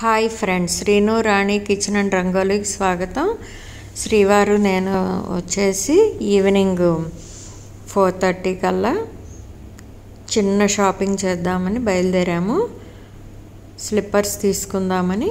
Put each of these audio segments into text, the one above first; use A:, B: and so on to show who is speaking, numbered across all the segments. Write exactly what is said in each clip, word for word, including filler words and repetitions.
A: Hi friends, Sreenu Rani kitchen and రంగోలీకి స్వాగతం. శ్రీవారు నేను వచ్చేసి ఈవినింగ్ ఫోర్ థర్టీ కల్లా చిన్న షాపింగ్ చేద్దామని బయలుదేరాము. స్లిప్పర్స్ తీసుకుందామని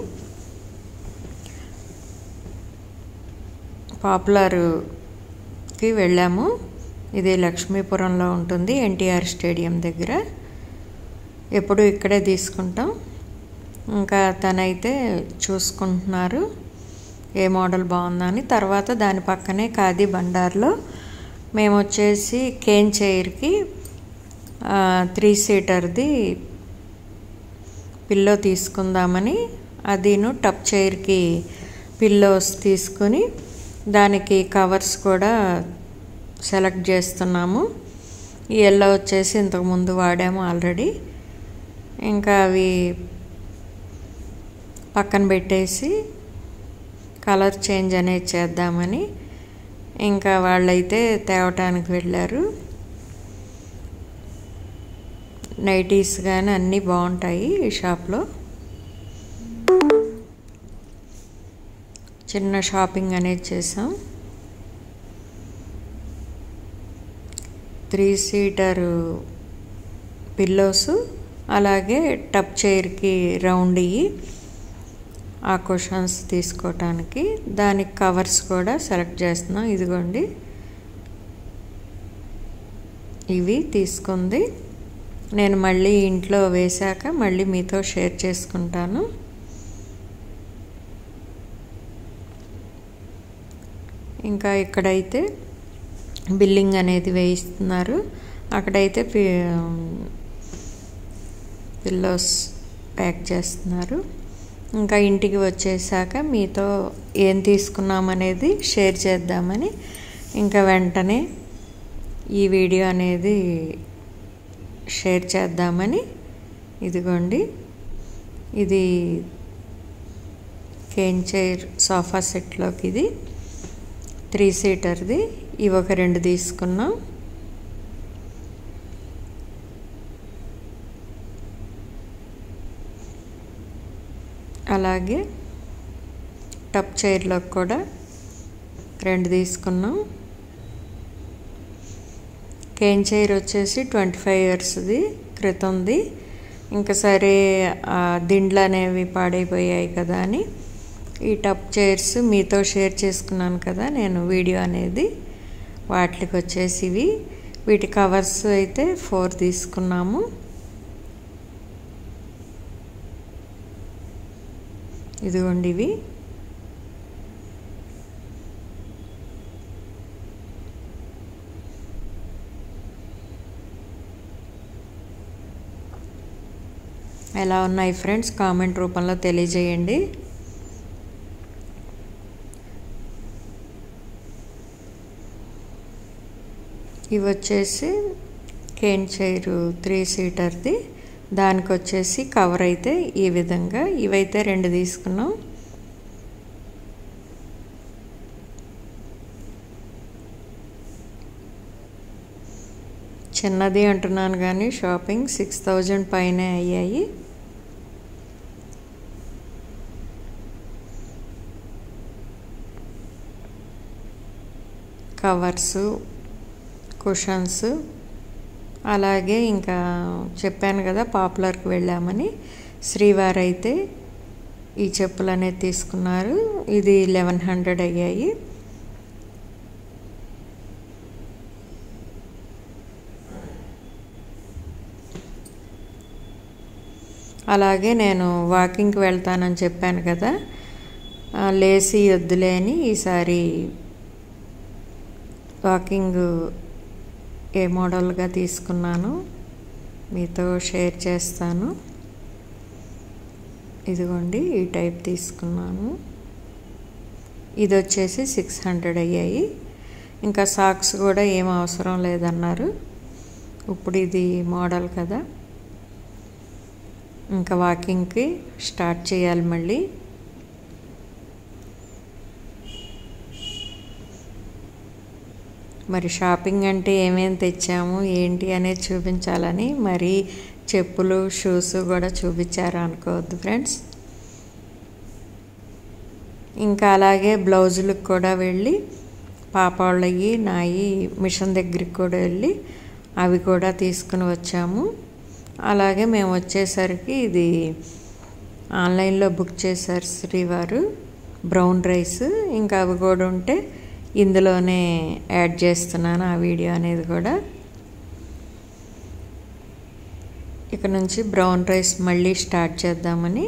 A: పాపులర్కి వెళ్ళాము. ఇది లక్ష్మీపురంలో ఉంటుంది, ఎన్టీఆర్ స్టేడియం దగ్గర. ఎప్పుడు ఇక్కడే తీసుకుంటాం. ఇంకా తనైతే చూసుకుంటున్నారు ఏ మోడల్ బాగుందని. తర్వాత దాని పక్కనే ఖాదీ బండార్లో మేము వచ్చేసి కేన్ చైర్కి త్రీ సీటర్ది పిల్లో తీసుకుందామని, అదిను టప్ చైర్కి పిల్లోస్ తీసుకుని దానికి కవర్స్ కూడా సెలెక్ట్ చేస్తున్నాము. ఈ ఎల్లో వచ్చేసి ఇంతకుముందు వాడాము ఆల్రెడీ. ఇంకా అవి పక్కన పెట్టేసి కలర్ చేంజ్ అనేది చేద్దామని ఇంకా వాళ్ళైతే తేవటానికి వెళ్ళారు. నైటీస్ కానీ అన్నీ బాగుంటాయి ఈ షాప్లో. చిన్న షాపింగ్ అనేది చేసాం. త్రీ సీటరు పిల్లోస్, అలాగే టప్ చైర్కి రౌండ్ ఇవి ఆ కుషన్స్ తీసుకోవటానికి దానికి కవర్స్ కూడా సెలెక్ట్ చేస్తున్నాం. ఇదిగోండి, ఇవి తీసుకుంది. నేను మళ్ళీ ఇంట్లో వేశాక మళ్ళీ మీతో షేర్ చేసుకుంటాను. ఇంకా ఇక్కడైతే బిల్లింగ్ అనేది వేయిస్తున్నారు. అక్కడైతే పిల్లోస్ ప్యాక్ చేస్తున్నారు. ఇంకా ఇంటికి వచ్చేసాక మీతో ఏం తీసుకున్నామనేది షేర్ చేద్దామని ఇంకా వెంటనే ఈ వీడియో అనేది షేర్ చేద్దామని. ఇదిగోండి, ఇది కేన్ చైర్ సోఫా సెట్లోకి ఇది త్రీ సీటర్ది. ఇవి ఒక రెండు తీసుకున్నాం. అలాగే టప్ చైర్లోకి కూడా రెండు తీసుకున్నాం. కేన్ చైర్ వచ్చేసి ట్వంటీ ఫైవ్ ఇయర్స్ది క్రితంది. ఇంకా సరే దిండ్లు అనేవి పాడైపోయాయి కదా అని ఈ టప్ చైర్స్ మీతో షేర్ చేసుకున్నాను కదా నేను వీడియో అనేది. వాటికి వచ్చేసి ఇవి, వీటి కవర్స్ అయితే ఫోర్ తీసుకున్నాము. ఇదిగోండి, ఇవి ఎలా ఉన్నాయి ఫ్రెండ్స్ కామెంట్ రూపంలో తెలియజేయండి. ఇవి వచ్చేసి కేన్ చైర్ త్రీ సీటర్ది. దానికి వచ్చేసి కవర్ అయితే ఈ విధంగా, ఇవైతే రెండు తీసుకున్నాం. చిన్నది అంటున్నాను కానీ షాపింగ్ సిక్స్ థౌజండ్ పైనే అయ్యాయి. కవర్సు, కుషన్స్, అలాగే ఇంకా చెప్పాను కదా పాపులర్కి వెళ్ళామని. శ్రీవారు అయితే ఈ చెప్పులు అనేది తీసుకున్నారు. ఇది లెవెన్ హండ్రెడ్ అయ్యాయి. అలాగే నేను వాకింగ్కి వెళ్తానని చెప్పాను కదా, లేసి వద్దులే అని ఈసారి వాకింగ్ ఏ మోడల్గా తీసుకున్నాను మీతో షేర్ చేస్తాను. ఇదిగోండి, ఈ టైప్ తీసుకున్నాను. ఇది వచ్చేసి సిక్స్ హండ్రెడ్ అయ్యాయి. ఇంకా సాక్స్ కూడా ఏం అవసరం లేదన్నారు. ఇప్పుడు ఇది మోడల్ కదా, ఇంకా వాకింగ్కి స్టార్ట్ చేయాలి మళ్ళీ. మరి షాపింగ్ అంటే ఏమేమి తెచ్చాము ఏంటి అనేది చూపించాలని మరి చెప్పులు షూస్ కూడా చూపించారు అనుకోవద్దు ఫ్రెండ్స్. ఇంకా అలాగే బ్లౌజులకు కూడా వెళ్ళి పాప వాళ్ళవి నాయి మిషన్ దగ్గరికి కూడా వెళ్ళి అవి కూడా తీసుకుని వచ్చాము. అలాగే మేము వచ్చేసరికి ఇది ఆన్లైన్లో బుక్ చేశారు శ్రీవారు బ్రౌన్ రైస్. ఇంకా అవి కూడా ఉంటే ఇందులోనే యాడ్ చేస్తున్నాను ఆ వీడియో అనేది కూడా. ఇక నుంచి బ్రౌన్ రైస్ మళ్ళీ స్టార్ట్ చేద్దామని.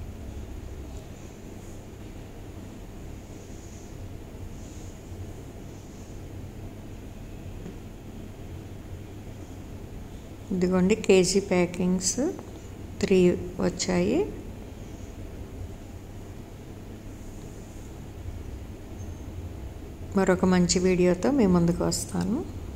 A: ఇదిగోండి కేజీ ప్యాకింగ్స్ త్రీ వచ్చాయి. మరొక మంచి వీడియోతో మీ ముందుకు వస్తాను.